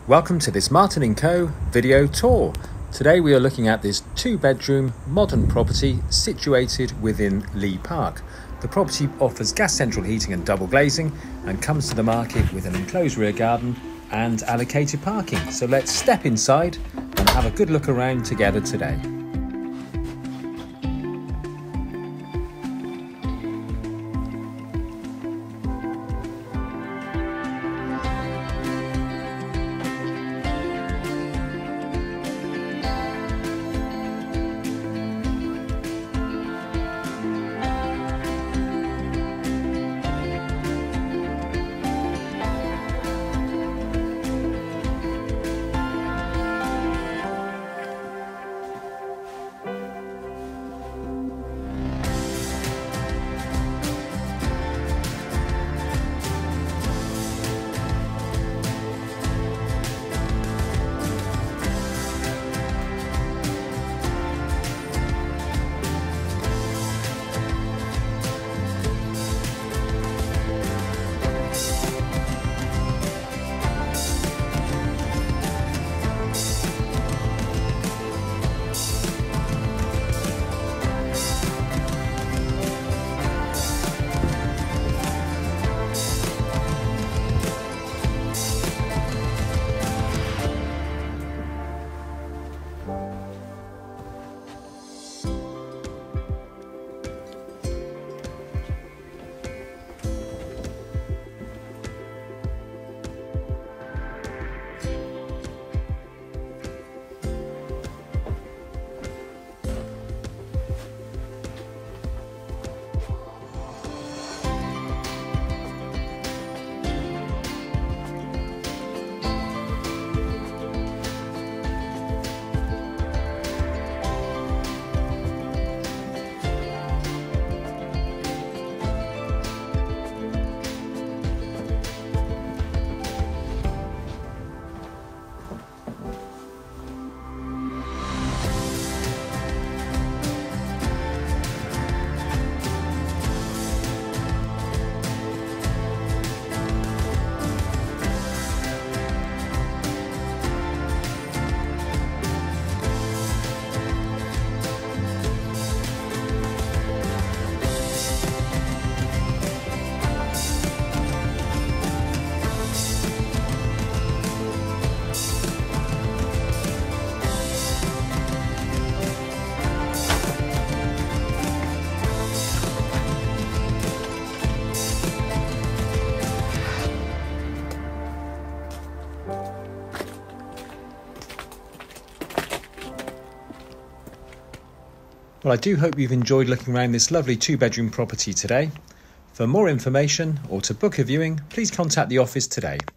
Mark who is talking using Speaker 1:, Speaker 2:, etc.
Speaker 1: Welcome to this Martin & Co video tour. Today we are looking at this 2-bedroom modern property situated within Leigh Park. The property offers gas central heating and double glazing and comes to the market with an enclosed rear garden and allocated parking. So let's step inside and have a good look around together today. Well, I do hope you've enjoyed looking around this lovely 2-bedroom property today. For more information or to book a viewing, please contact the office today.